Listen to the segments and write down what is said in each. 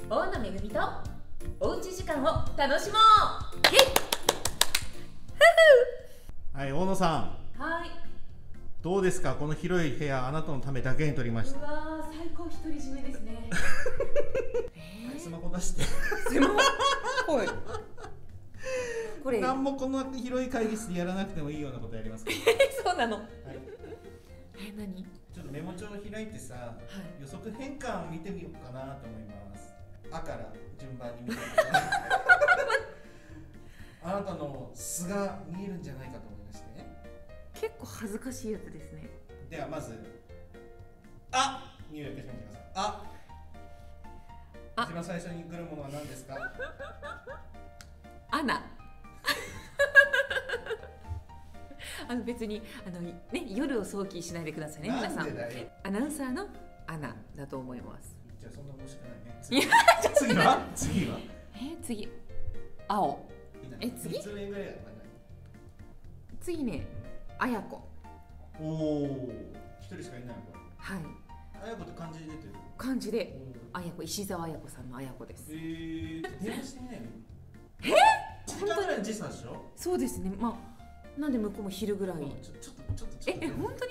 大野めぐみとおうち時間を楽しもう。 はい、大野さん、 はい。 どうですか、この広い部屋、あなたのためだけに取りました。 うわー、最高独り占めですね。 スマホ出して。 スマホ。はい。これ。 何もこの広い会議室でやらなくてもいいようなことやりますか。 そうなの。 はい。 何？ ちょっとメモ帳を開いてさ、 はい、 予測変換見てみようかなと思います。あから順番に見てみようかな。あなたの素が見えるんじゃないかと思いましてね。 結構恥ずかしいやつですね。 ではまず、あ、入力してみてください。あ、一番最初に来るものは何ですか？ アナ。別にね、夜を想起しないでくださいね、皆さん。アナウンサーのアナだと思います。 じゃあそんな面白くないね。次は？次は？ 次、青。次？次ね、あやこ。 おお、一人しかいないのこれ。 はい。 あやこって漢字で出てる。 漢字で、あやこ、石澤あやこさんのあやこです。 電話してみないの？時間ぐらい時差でしょ？そうですね。まあ。なんで向こうも昼ぐらい。 ちょっと。 本当に？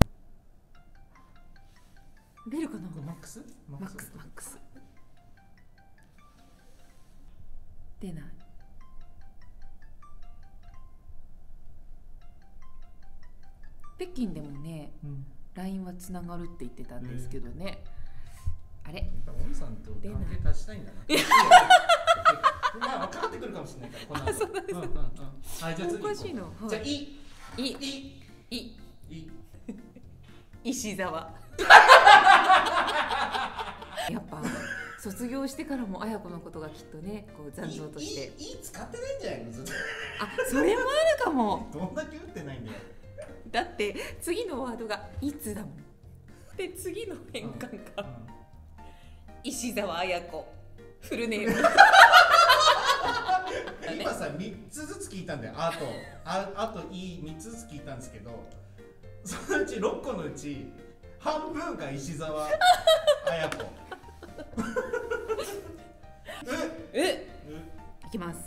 出るかな？ マックス？ マックス。出ない。北京でもね、LINE はつながるって言ってたんですけどね。あれ？ おみさんと関係立ちたいんだな。まあ分かってくるかもしれないから。 そうなんです。 はい、じゃあ次。 おかしいの。 じゃあ石澤。やっぱ卒業してからもあやこのことがきっとね、こう残像として。 使ってないんじゃないの？ それもあるかも。 どんだけ打ってないんだよ。 だって次のワードがいつだもん。で次の変換が石澤あやこ。フルネーム。 今さ3つずつ聞いたんだよ。あと3つずつ聞いたんですけど、そのうち6個のうち半分が石澤あやこ。 いきます。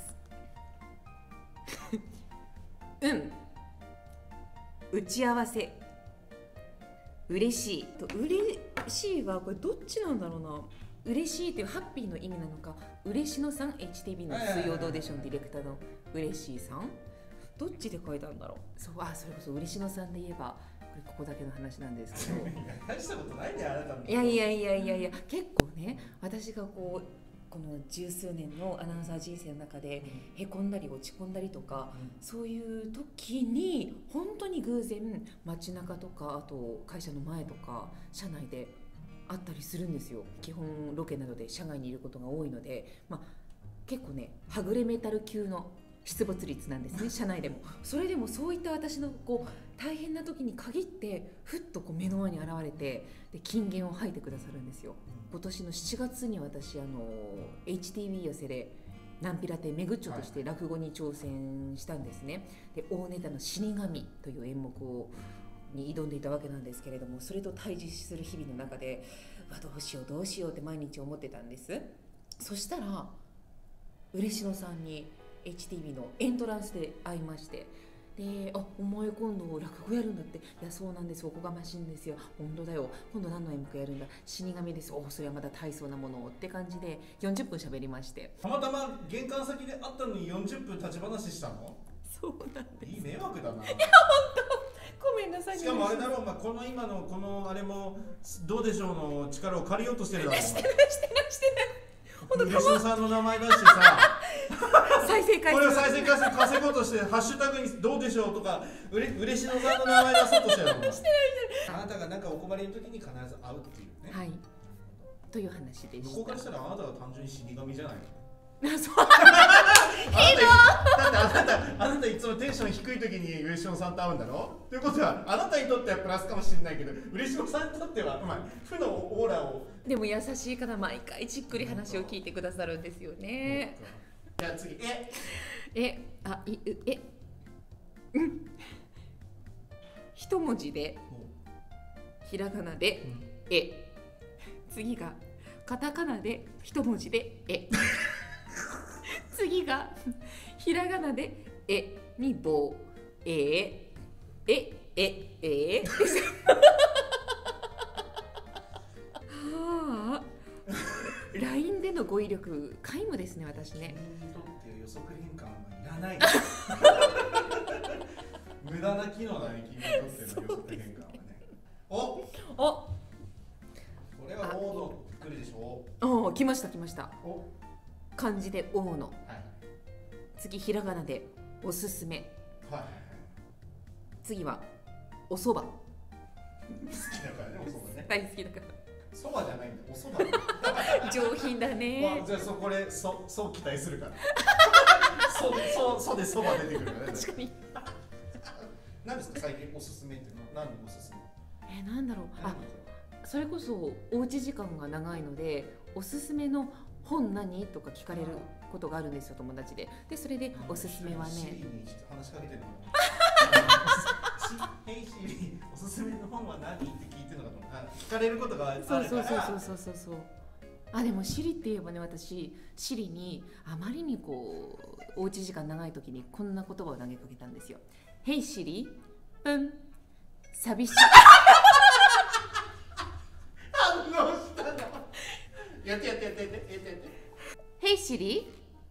打ち合わせ。嬉しいと嬉しいはこれどっちなんだろうな。嬉しいというハッピーの意味なのか、嬉しのさん HTV の水曜どうでしょうディレクターの嬉しいさん、どっちで書いたんだろう。それこそ嬉しのさんで言えばここだけの話なんですけど。 大したことないんだよ、あなたの。 いや結構ね、私がこの十数年のアナウンサー人生の中でへこんだり落ち込んだりとか、そういう時に本当に偶然街中とか、あと会社の前とか社内であったりするんですよ。基本ロケなどで社外にいることが多いので、結構ねはぐれメタル級の出没率なんですね、社内でも。それでもそういった私の大変な時に限ってふっと目の前に現れて、で金言を吐いてくださるんですよ。今年の7月に私HTV 寄せでナンピラ亭メグッチョとして落語に挑戦したんですね。で大ネタの死神という演目に挑んでいたわけなんですけれども、それと対峙する日々の中でどうしようって毎日思ってたんです。そしたら嬉野さんに HTV のエントランスで会いまして、でお前今度落語やるんだって。いやそうなんです、おこがましいんですよ。本当だよ、今度何の演目やるんだ。死神です。それはまだ大層なものをって感じで40分喋りまして、 たまたま玄関先で会ったのに40分立ち話したの？ そうなんです。 いい迷惑だな。いや本当ごめんなさい。 しかもあれだろう、この今のこのあれもどうでしょうの力を借りようとしてるだろう。してない。嬉野さんの名前出してさ、 再生回数、 これを再生回数稼ごうとしてハッシュタグにどうでしょうとか嬉野さんの名前出そうとしてるの。してない。あなたがなんかお困りの時に必ず会うっていうね。 はい。という話でした。 向こうからしたらあなたが単純に死神じゃないの。 そう。 だってあなたいつもテンション低い時に嬉野さんと会うんだろ。ということはあなたにとってはプラスかもしれないけど、嬉野さんにとっては負のオーラを。 でも優しい方、毎回じっくり話を聞いてくださるんですよね。 じゃあ次、 一文字でひらがなで次がカタカナで一文字でえ次がひらがなでえに棒えはあ LINE での語彙力皆無ですね私ね。 君にとって予測変換はいらない無駄な機能だね、君にとっての予測変換はね。おこれは大の来るでしょ。 お来ました来ました。 お漢字で大の、 はい、 次ひらがなでおすすめ、 はい、 次はおそば。 好きだからね、おそばね。 大好きだから。 そばじゃないんだ、おそば。 上品だね。 じゃあこれそう期待するから。そうでそば出てくるからね。 確かに。 何ですか最近おすすめっていうのは何のおすすめ？ なんだろう。それこそおうち時間が長いのでおすすめの本何とか聞かれることがあるんですよ、友達で。でそれでおすすめはね。 シリに話しかけてるの。ヘイシリ、おすすめの本は何って聞いてるのかと思った。聞かれることがあるから。 そう。でもシリって言えばね、私シリにあまりにこうおうち時間長い時にこんな言葉を投げかけたんですよ。ヘイシリ、寂しい。 反応したの。やって。 ヘイシリ、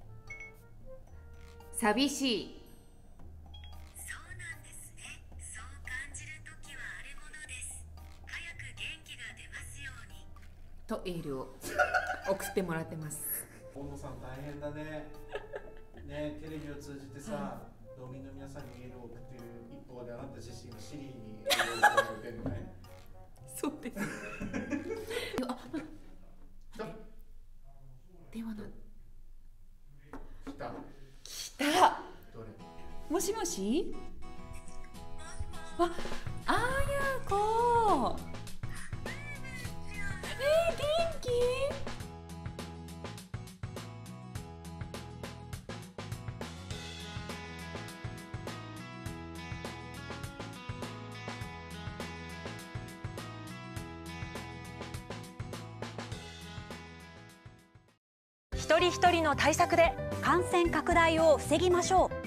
寂しい。 そうなんですね。そう感じるときはあれものです。早く元気が出ますように。 とエールを送ってもらってます。 大野さん大変だね。ね、テレビを通じてさ、道民の皆さんにエールを送っている一方で、あなた自身がシリにエールを送ってるのね。 そうです。電話の来た。 どれ？ もしもし。あやこ。元気？ 一人一人の対策で感染拡大を防ぎましょう。